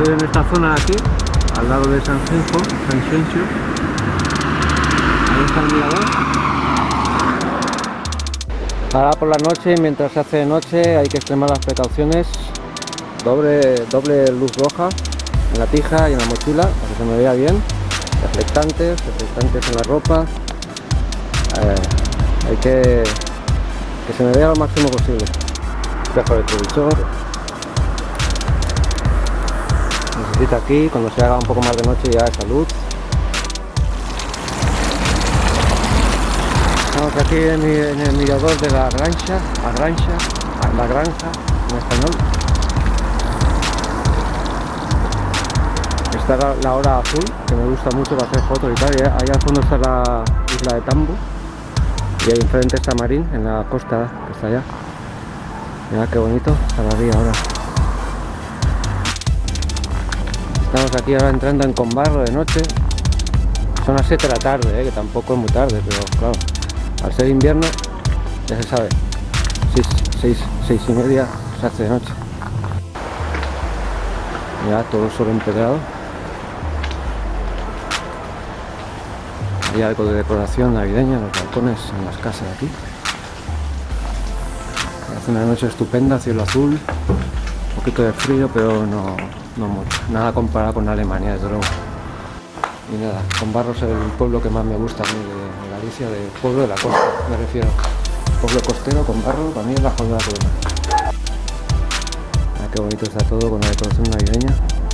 Estoy en esta zona de aquí, al lado de San Xenxo. Ahí está el mirador. Ahora por la noche, mientras se hace de noche, hay que extremar las precauciones. Doble luz roja en la tija y en la mochila para que se me vea bien. Reflectantes en la ropa. Hay que se me vea lo máximo posible. Espejo retrovisor. Necesita aquí, cuando se haga un poco más de noche, ya esa luz. Estamos aquí en el mirador de la granja en español. Está la hora azul, que me gusta mucho para hacer fotos y tal. Y ahí al fondo está la isla de Tambo. Y ahí enfrente está Marín, en la costa que está allá. Mirad qué bonito está la ría ahora. Estamos aquí ahora entrando en Combarro de noche. Son las 7 de la tarde, que tampoco es muy tarde, pero claro, al ser invierno, ya se sabe, 6:30 se hace de noche. Mirad, todo el suelo empedrado. Hay algo de decoración navideña en los balcones, en las casas de aquí. Hace una noche estupenda, cielo azul, un poquito de frío, pero no mucho. Nada comparado con Alemania, desde luego. Y nada, Combarro es el pueblo que más me gusta a mí de Galicia, del pueblo de la costa, me refiero. Pueblo costero, Combarro, para mí es la joya de la corona. Ah, qué bonito está todo con la decoración navideña.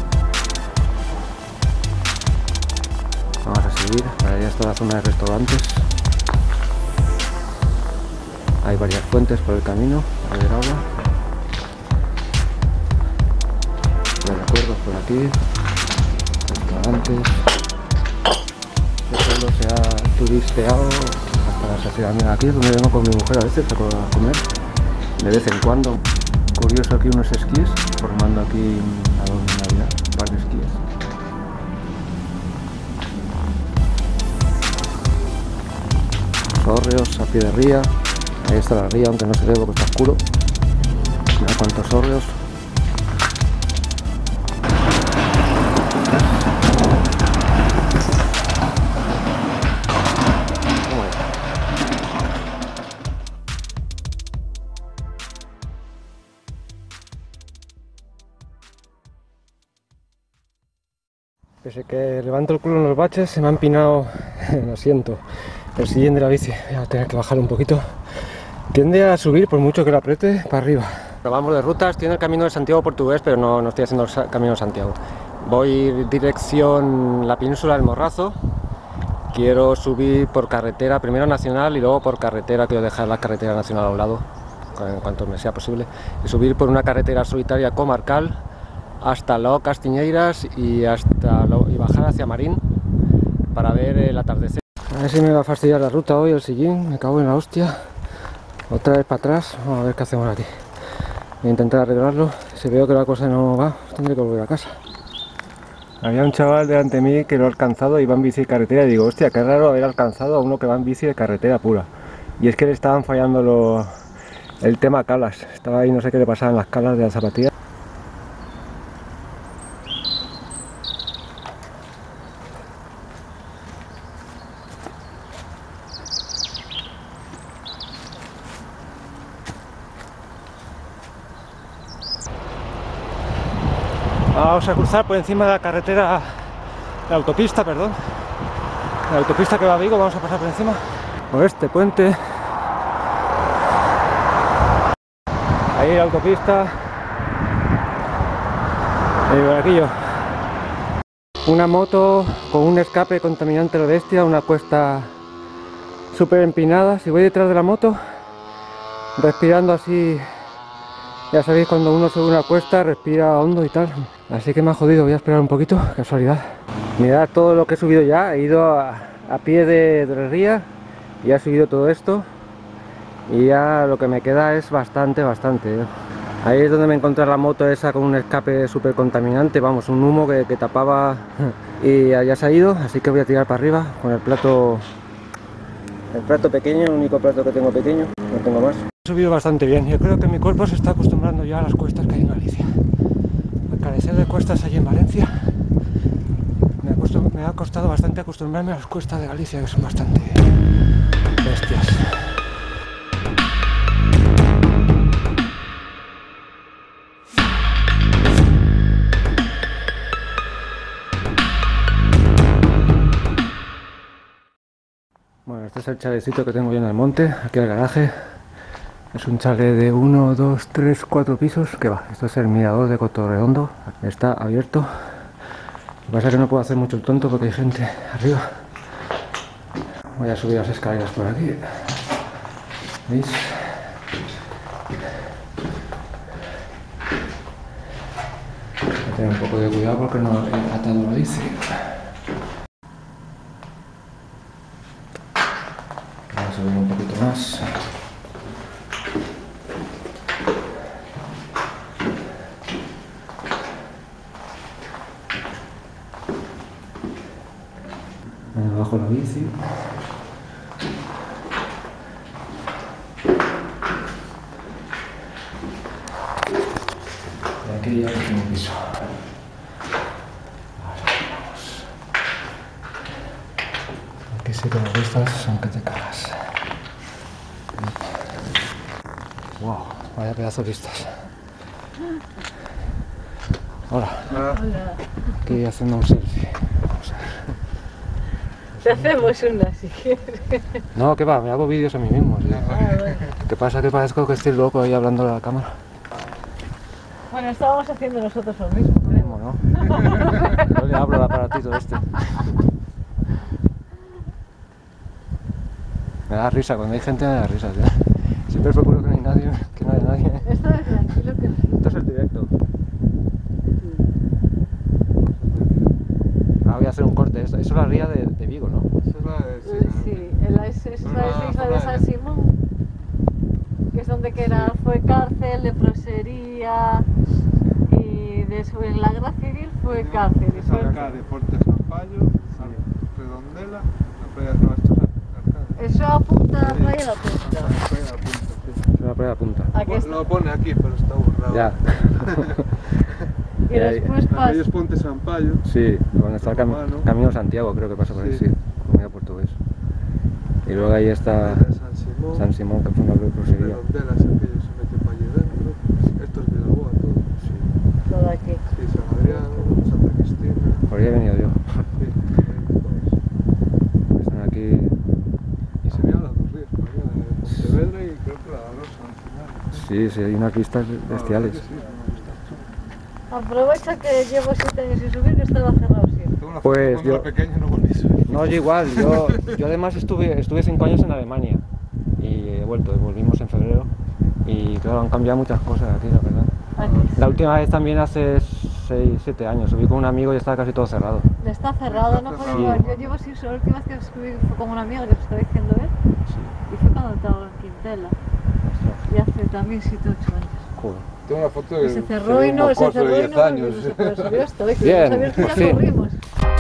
Vamos a seguir, para allá está la zona de restaurantes. Hay varias fuentes por el camino para beber agua. Los recuerdos por aquí, restaurantes. Este pueblo se ha turisteado hasta la saciedad. Mira, aquí es donde vengo con mi mujer a veces a comer, de vez en cuando. Curioso, aquí unos esquíes, formando aquí un adorno de Navidad, un par de esquíes. Hórreos a pie de ría. Ahí está la ría, aunque no se ve porque está oscuro. Mira cuántos hórreos. Pese que levanto el culo en los baches, se me ha empinado el asiento, el sillín de la bici. Voy a tener que bajar un poquito. Tiende a subir, por mucho que lo apriete, para arriba. Pero vamos de rutas, tiene el camino de Santiago portugués, pero no estoy haciendo el camino de Santiago. Voy dirección la península del Morrazo. Quiero subir por carretera, primero nacional y luego por carretera. Quiero dejar la carretera nacional a un lado, en cuanto me sea posible. Y subir por una carretera solitaria comarcal hasta Lao Castiñeiras y bajar hacia Marín para ver el atardecer. A ver si me va a fastidiar la ruta hoy el sillín, me cago en la hostia. Otra vez para atrás, vamos a ver qué hacemos aquí. Voy a intentar arreglarlo. Si veo que la cosa no va, tendré que volver a casa. Había un chaval delante de mí que lo ha alcanzado y va en bici de carretera y digo, hostia, qué raro haber alcanzado a uno que va en bici de carretera pura. Y es que le estaban fallando el tema calas. Estaba ahí, no sé qué le pasaban las calas de la zapatilla. Vamos a cruzar por encima de la carretera, de la autopista, perdón. La autopista que va a Vigo, vamos a pasar por encima. Por este puente. Ahí la autopista. Y por aquí yo. Una moto con un escape contaminante de bestia, una cuesta súper empinada. Si voy detrás de la moto, respirando así. Ya sabéis, cuando uno sube una cuesta, respira hondo y tal. Así que me ha jodido, voy a esperar un poquito, casualidad. Mirad todo lo que he subido ya, he ido a pie de ría y he subido todo esto. Y ya lo que me queda es bastante. Ahí es donde me encontré la moto esa con un escape súper contaminante, vamos, un humo que tapaba y ya se ha ido. Así que voy a tirar para arriba con el plato pequeño, el único plato que tengo pequeño, no tengo más. He subido bastante bien, yo creo que mi cuerpo se está acostumbrando ya a las cuestas que hay en Galicia. La cara Al ser de cuestas allí en Valencia, me ha costado bastante acostumbrarme a las cuestas de Galicia, que son bastante bestias. Bueno, este es el chalecito que tengo yo en el monte, aquí al garaje. Es un chalet de 1, 2, 3, 4 pisos. Que va, esto es el mirador de Cotorredondo. Está abierto. Lo que pasa es que no puedo hacer mucho el tonto porque hay gente arriba. Voy a subir las escaleras por aquí. ¿Veis? Voy a tener un poco de cuidado porque no he atado la bici. Voy a subir un poquito más. Bajo la bici. Y aquí ya el último piso. Vamos. Aquí sí que las vistas son que te cagas. Wow, vaya pedazo de vistas. Hola. Hola. Aquí haciendo un selfie. Vamos a ver. Te hacemos una si quieres. No, que va, me hago vídeos a mí mismo. ¿Sí? Bueno. ¿Qué pasa? Que parezco que estoy loco ahí hablando a la cámara. Bueno, estábamos haciendo nosotros lo mismo, creo. ¿Cómo no? Yo le hablo al aparatito este. Me da risa, cuando hay gente me da risa, tío. Siempre procuro que no hay nadie, que no haya nadie. Esto es tranquilo que Esto es el directo. Ahora voy a hacer un corte. Eso es la ría de Vigo, ¿no? Esa es la de sí, es la isla de San Simón, que es donde que era, fue cárcel, leprosería y después en la guerra civil fue cárcel. Y Esa fue, acá de Porte San Payo, Redondela, la playa no, esto es eso apunta a Playa de la Punta. la playa de la Punta, sí. Es una prueba punta. Aquí está. Lo pone aquí, pero está borrado. Ya. Y después Aquello es pasa. Ponte San Payo. Sí, donde está el Romano. Camino Santiago, creo que pasa por ahí, sí. Sí. Comida portugués. Y luego ahí está La de San Simón. San Simón, que fue una leprosería. Redondela es aquello, se mete para allí dentro. Esto es Vilaboa, todo. Sí. Todo aquí. Sí, San Adrián, Santa Cristina. Por ahí he venido yo. Sí, ahí todos. Están aquí. Y se veían las dos ríos, por allá, de Pontevedra y creo que la Rosa al final. Sí, sí, hay unas vistas bestiales. Sí, me gusta. Aprovecha que llevo 7 años sin subir, que estaba cerrado siempre. Tengo una foto Pues cuando yo- era pequeño no volví a subir. No, yo igual. Yo además estuve 5 años en Alemania. Y he vuelto, volvimos en febrero. Y claro, han cambiado muchas cosas aquí, la verdad. Aquí. La última vez también hace 6, 7 años. Subí con un amigo y estaba casi todo cerrado. Está cerrado, no puedo Sí. ir. Yo llevo sin subir, la última vez que subí fue con una amiga que te estaba diciendo él. Sí. Y fue cuando estaba en Quintela. Ostras, Y hace también 7 o 8 años. joder. Tengo una foto Y de se cerró y no, se mocoso cerró de y 10 no, años. no se puede subir hasta hoy. Que Bien, hemos abierto y por ya fin. corrimos.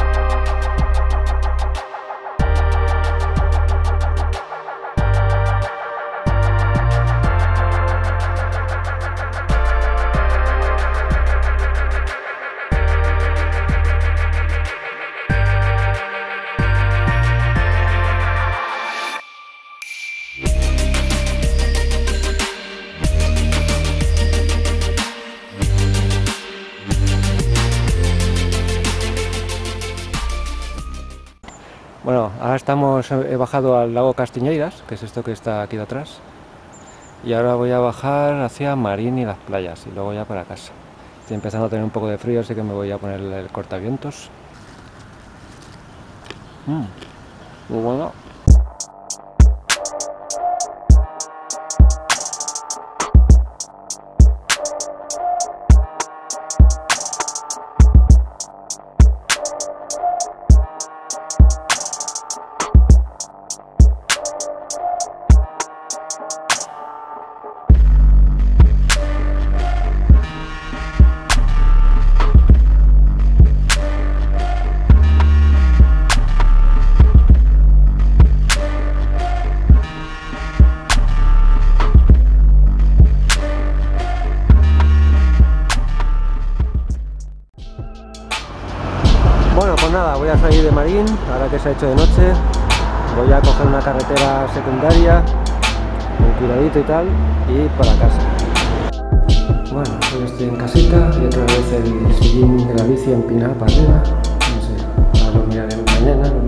Bueno, ahora he bajado al lago Castiñeiras, que es esto que está aquí de atrás. Y ahora voy a bajar hacia Marín y las playas, y luego ya para casa. Estoy empezando a tener un poco de frío, así que me voy a poner el cortavientos. Muy bueno. sillín, ahora que se ha hecho de noche. Voy a coger una carretera secundaria, con cuidadito y tal, y para casa. Bueno, hoy estoy en casita y otra vez el sillín de la bici empinado para arriba. No sé, ahora lo miraré mañana.